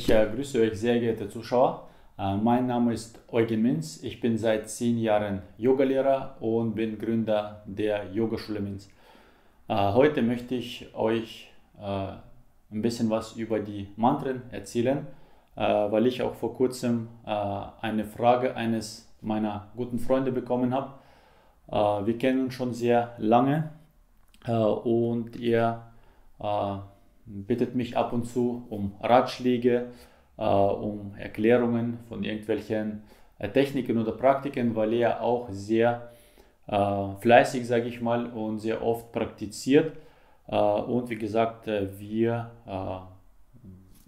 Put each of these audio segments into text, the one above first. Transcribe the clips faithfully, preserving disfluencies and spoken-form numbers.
Ich äh, grüße euch, sehr geehrte Zuschauer. Äh, mein Name ist Eugen Minz. Ich bin seit zehn Jahren Yogalehrer und bin Gründer der Yogaschule Minz. Äh, heute möchte ich euch äh, ein bisschen was über die Mantren erzählen, äh, weil ich auch vor kurzem äh, eine Frage eines meiner guten Freunde bekommen habe. Äh, wir kennen uns schon sehr lange äh, und er äh, bittet mich ab und zu um Ratschläge, äh, um Erklärungen von irgendwelchen äh, Techniken oder Praktiken, weil er auch sehr äh, fleißig, sage ich mal, und sehr oft praktiziert. Äh, und wie gesagt, äh, wir äh,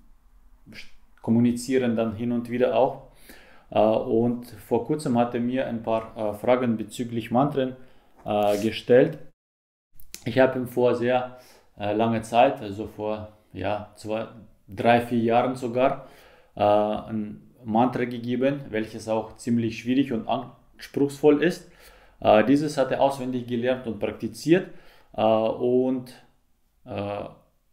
kommunizieren dann hin und wieder auch. Äh, und vor kurzem hat er mir ein paar äh, Fragen bezüglich Mantren äh, gestellt. Ich habe ihm vor sehr äh, lange Zeit, also vor ja, zwei, drei, vier Jahren sogar, äh, ein Mantra gegeben, welches auch ziemlich schwierig und anspruchsvoll ist. Äh, dieses hat er auswendig gelernt und praktiziert äh, und äh,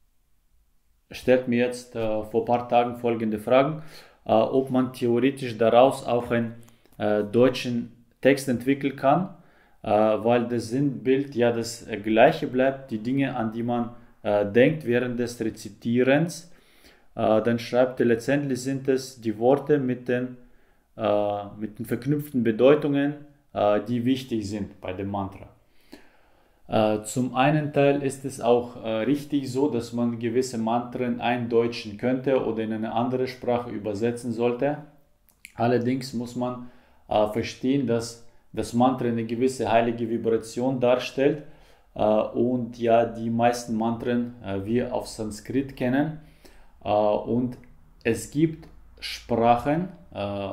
stellt mir jetzt äh, vor ein paar Tagen folgende Fragen, äh, ob man theoretisch daraus auch einen äh, deutschen Text entwickeln kann, äh, weil das Sinnbild ja das äh, gleiche bleibt, die Dinge, an die man äh, denkt während des Rezitierens. Äh, dann schreibt er, letztendlich sind es die Worte mit den, äh, mit den verknüpften Bedeutungen, äh, die wichtig sind bei dem Mantra. Äh, zum einen Teil ist es auch äh, richtig so, dass man gewisse Mantren eindeutschen könnte oder in eine andere Sprache übersetzen sollte. Allerdings muss man äh, verstehen, dass das Mantra eine gewisse heilige Vibration darstellt äh, und ja die meisten Mantren äh, wir auf Sanskrit kennen. Uh, und es gibt Sprachen, uh,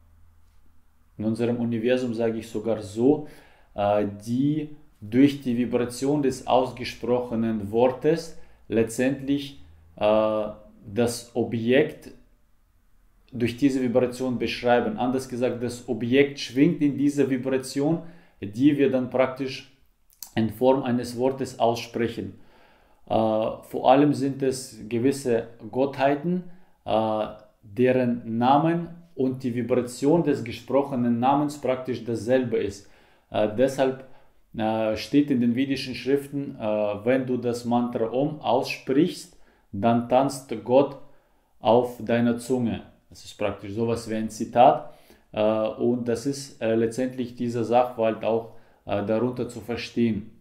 in unserem Universum sage ich sogar so, uh, die durch die Vibration des ausgesprochenen Wortes letztendlich uh, das Objekt durch diese Vibration beschreiben. Anders gesagt, das Objekt schwingt in dieser Vibration, die wir dann praktisch in Form eines Wortes aussprechen. Uh, vor allem sind es gewisse Gottheiten, uh, deren Namen und die Vibration des gesprochenen Namens praktisch dasselbe ist. Uh, deshalb uh, steht in den vedischen Schriften, uh, wenn du das Mantra Om aussprichst, dann tanzt Gott auf deiner Zunge. Das ist praktisch sowas wie ein Zitat uh, und das ist uh, letztendlich dieser Sachverhalt auch uh, darunter zu verstehen.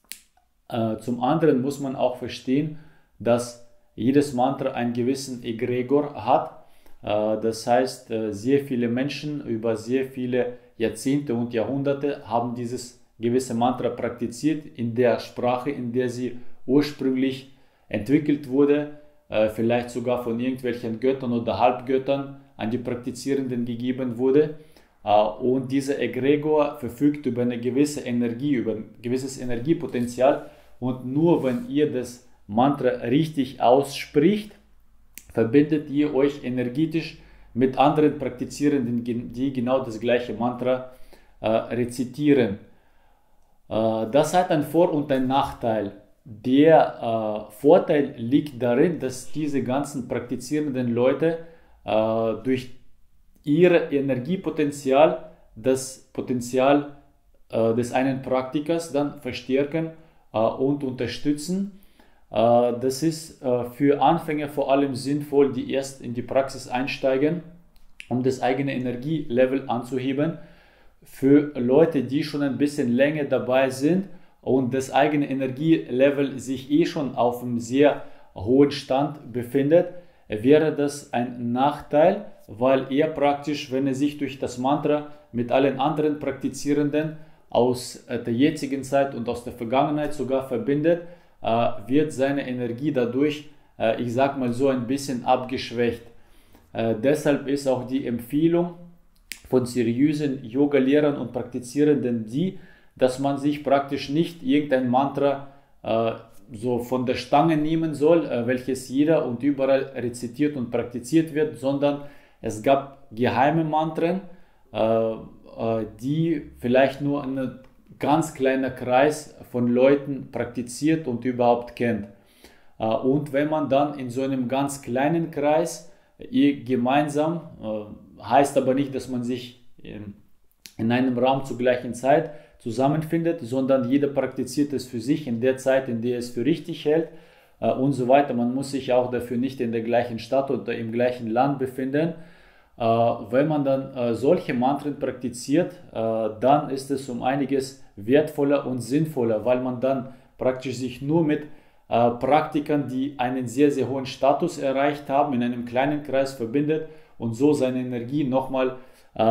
Zum anderen muss man auch verstehen, dass jedes Mantra einen gewissen Egregor hat. Das heißt, sehr viele Menschen über sehr viele Jahrzehnte und Jahrhunderte haben dieses gewisse Mantra praktiziert in der Sprache, in der sie ursprünglich entwickelt wurde, vielleicht sogar von irgendwelchen Göttern oder Halbgöttern an die Praktizierenden gegeben wurde. Und dieser Egregor verfügt über eine gewisse Energie, über ein gewisses Energiepotenzial. Und nur wenn ihr das Mantra richtig ausspricht, verbindet ihr euch energetisch mit anderen Praktizierenden, die genau das gleiche Mantra äh, rezitieren. Äh, das hat einen Vor- und einen Nachteil. Der äh, Vorteil liegt darin, dass diese ganzen praktizierenden Leute äh, durch ihr Energiepotenzial das Potenzial äh, des einen Praktikers dann verstärken und unterstützen. Das ist für Anfänger vor allem sinnvoll, die erst in die Praxis einsteigen, um das eigene Energielevel anzuheben. Für Leute, die schon ein bisschen länger dabei sind und das eigene Energielevel sich eh schon auf einem sehr hohen Stand befindet, wäre das ein Nachteil, weil er praktisch, wenn er sich durch das Mantra mit allen anderen Praktizierenden aus der jetzigen Zeit und aus der Vergangenheit sogar verbindet, wird seine Energie dadurch, ich sag mal so, ein bisschen abgeschwächt. Deshalb ist auch die Empfehlung von seriösen Yoga-Lehrern und Praktizierenden die, dass man sich praktisch nicht irgendein Mantra so von der Stange nehmen soll, welches jeder und überall rezitiert und praktiziert wird, sondern es gab geheime Mantren, die vielleicht nur ein ganz kleiner Kreis von Leuten praktiziert und überhaupt kennt. Und wenn man dann in so einem ganz kleinen Kreis ihr gemeinsam, äh, heißt aber nicht, dass man sich in, in einem Raum zur gleichen Zeit zusammenfindet, sondern jeder praktiziert es für sich in der Zeit, in der es für richtig hält äh, und so weiter. Man muss sich auch dafür nicht in der gleichen Stadt oder im gleichen Land befinden. Äh, wenn man dann äh, solche Mantren praktiziert, äh, dann ist es um einiges wertvoller und sinnvoller, weil man dann praktisch sich nur mit äh, Praktikern, die einen sehr, sehr hohen Status erreicht haben, in einem kleinen Kreis verbindet und so seine Energie nochmal, äh,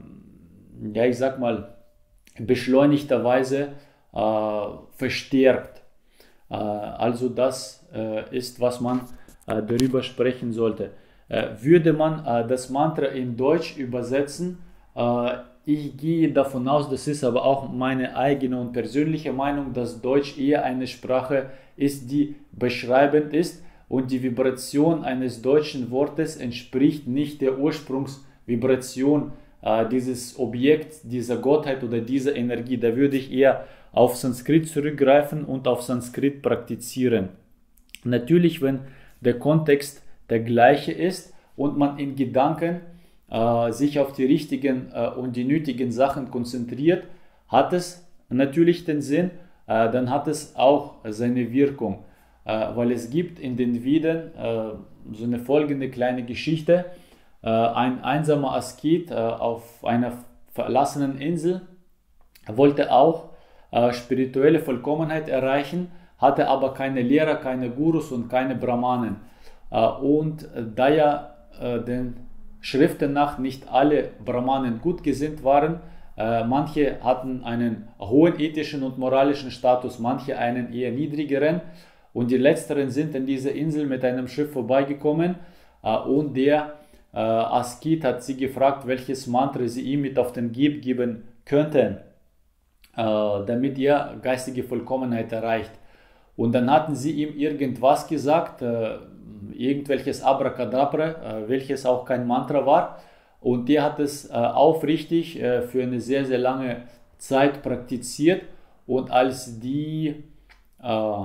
ja, ich sag mal, beschleunigterweise äh, verstärkt. Äh, also das äh, ist, was man äh, darüber sprechen sollte. Äh, würde man äh, das Mantra in Deutsch übersetzen, äh, ich gehe davon aus, das ist aber auch meine eigene und persönliche Meinung, dass Deutsch eher eine Sprache ist, die beschreibend ist und die Vibration eines deutschen Wortes entspricht nicht der Ursprungsvibration äh, dieses Objekts, dieser Gottheit oder dieser Energie. Da würde ich eher auf Sanskrit zurückgreifen und auf Sanskrit praktizieren. Natürlich, wenn der Kontext der gleiche ist und man in Gedanken äh, sich auf die richtigen äh, und die nötigen Sachen konzentriert, hat es natürlich den Sinn, äh, dann hat es auch seine Wirkung. Äh, weil es gibt in den Veden äh, so eine folgende kleine Geschichte. Äh, ein einsamer Asket äh, auf einer verlassenen Insel wollte auch äh, spirituelle Vollkommenheit erreichen, hatte aber keine Lehrer, keine Gurus und keine Brahmanen. Äh, und äh, da ja äh, den Schriften nach nicht alle Brahmanen gut gesinnt waren, äh, manche hatten einen hohen ethischen und moralischen Status, manche einen eher niedrigeren, und die letzteren sind in dieser Insel mit einem Schiff vorbeigekommen äh, und der äh, Asket hat sie gefragt, welches Mantra sie ihm mit auf den Gib geben könnten, äh, damit er geistige Vollkommenheit erreicht. Und dann hatten sie ihm irgendwas gesagt, äh, irgendwelches Abracadabra, äh, welches auch kein Mantra war. Und der hat es äh, aufrichtig äh, für eine sehr, sehr lange Zeit praktiziert. Und als die, äh,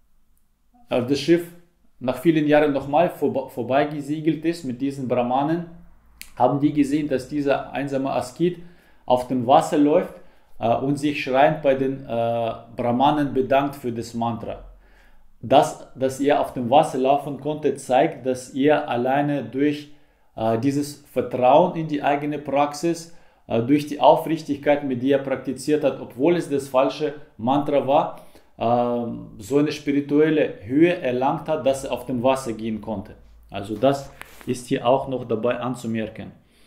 das Schiff nach vielen Jahren nochmal vor, vorbeigesegelt ist mit diesen Brahmanen, haben die gesehen, dass dieser einsame Asket auf dem Wasser läuft äh, und sich schreiend bei den äh, Brahmanen bedankt für das Mantra. Das, dass er auf dem Wasser laufen konnte, zeigt, dass er alleine durch äh, dieses Vertrauen in die eigene Praxis, äh, durch die Aufrichtigkeit, mit der er praktiziert hat, obwohl es das falsche Mantra war, äh, so eine spirituelle Höhe erlangt hat, dass er auf dem Wasser gehen konnte. Also das ist hier auch noch dabei anzumerken.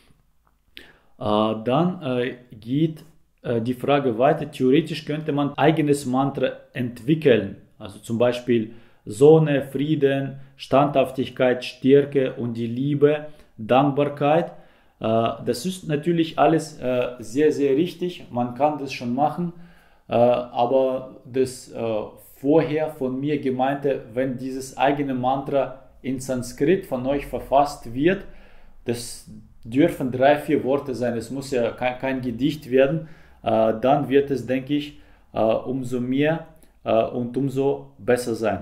Äh, dann äh, geht äh, die Frage weiter. Theoretisch könnte man ein eigenes Mantra entwickeln. Also zum Beispiel Sonne, Frieden, Standhaftigkeit, Stärke und die Liebe, Dankbarkeit. Das ist natürlich alles sehr, sehr richtig. Man kann das schon machen. Aber das vorher von mir gemeinte, wenn dieses eigene Mantra in Sanskrit von euch verfasst wird, das dürfen drei, vier Worte sein. Es muss ja kein, kein Gedicht werden. Dann wird es, denke ich, umso mehr und umso besser sein.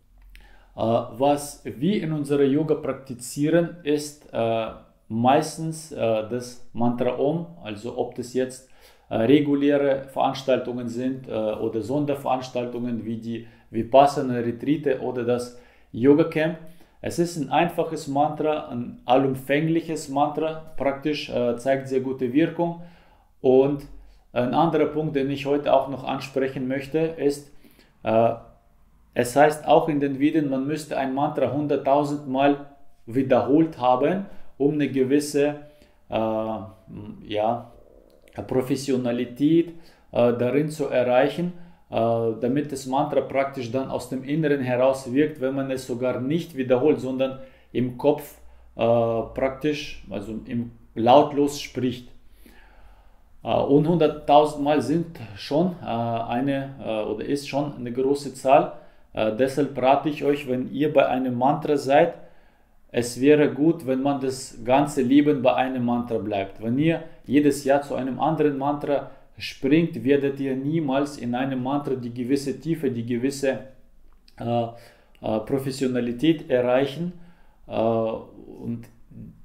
Was wir in unserer Yoga praktizieren, ist meistens das Mantra Om, also ob das jetzt reguläre Veranstaltungen sind oder Sonderveranstaltungen wie die Vipassana-Retrite oder das Yoga Camp. Es ist ein einfaches Mantra, ein allumfängliches Mantra, praktisch zeigt sehr gute Wirkung. Und ein anderer Punkt, den ich heute auch noch ansprechen möchte, ist, Äh, es heißt auch in den Veden, man müsste ein Mantra hunderttausend Mal wiederholt haben, um eine gewisse äh, ja, Professionalität äh, darin zu erreichen, äh, damit das Mantra praktisch dann aus dem Inneren heraus wirkt, wenn man es sogar nicht wiederholt, sondern im Kopf äh, praktisch, also im lautlos spricht. Und hunderttausend Mal sind schon eine oder ist schon eine große Zahl. Deshalb rate ich euch, wenn ihr bei einem Mantra seid, es wäre gut, wenn man das ganze Leben bei einem Mantra bleibt. Wenn ihr jedes Jahr zu einem anderen Mantra springt, werdet ihr niemals in einem Mantra die gewisse Tiefe, die gewisse äh, äh, Professionalität erreichen. Äh, und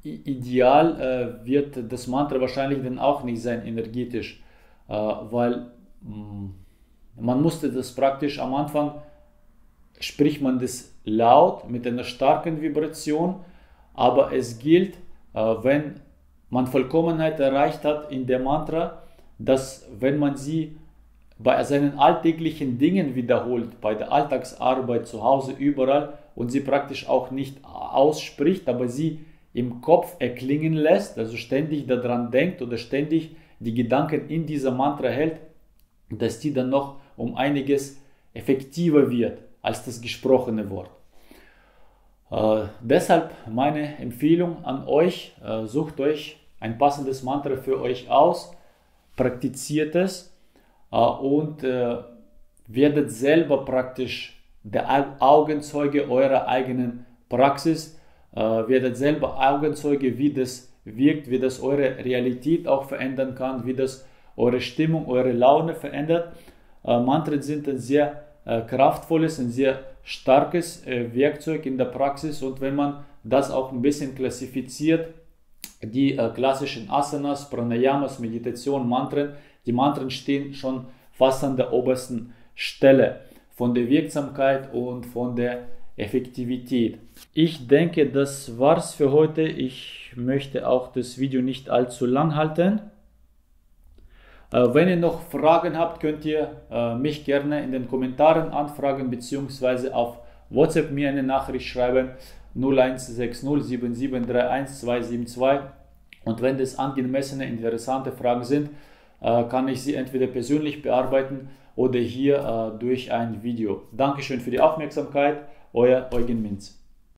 ideal äh, wird das Mantra wahrscheinlich dann auch nicht sein energetisch, äh, weil mh, man musste das praktisch am Anfang, spricht man das laut mit einer starken Vibration, aber es gilt, äh, wenn man Vollkommenheit erreicht hat in der Mantra, dass wenn man sie bei seinen alltäglichen Dingen wiederholt, bei der Alltagsarbeit, zu Hause, überall und sie praktisch auch nicht ausspricht, aber sie im Kopf erklingen lässt, also ständig daran denkt oder ständig die Gedanken in dieser Mantra hält, dass die dann noch um einiges effektiver wird als das gesprochene Wort. Äh, deshalb meine Empfehlung an euch, äh, sucht euch ein passendes Mantra für euch aus, praktiziert es äh, und äh, werdet selber praktisch der Augenzeuge eurer eigenen Praxis, äh, werdet selber Augenzeuge, wie das wirkt, wie das eure Realität auch verändern kann, wie das eure Stimmung, eure Laune verändert. Äh, Mantren sind ein sehr äh, kraftvolles, ein sehr starkes äh, Werkzeug in der Praxis, und wenn man das auch ein bisschen klassifiziert, die äh, klassischen Asanas, Pranayamas, Meditation, Mantren, die Mantren stehen schon fast an der obersten Stelle von der Wirksamkeit und von der Effektivität. Ich denke, das war's für heute. Ich möchte auch das Video nicht allzu lang halten. Äh, wenn ihr noch Fragen habt, könnt ihr äh, mich gerne in den Kommentaren anfragen bzw. auf WhatsApp mir eine Nachricht schreiben, null eins sechs null sieben sieben drei eins zwei sieben zwei, und wenn das angemessene, interessante Fragen sind, äh, kann ich sie entweder persönlich bearbeiten oder hier äh, durch ein Video. Dankeschön für die Aufmerksamkeit, euer Eugen Minz.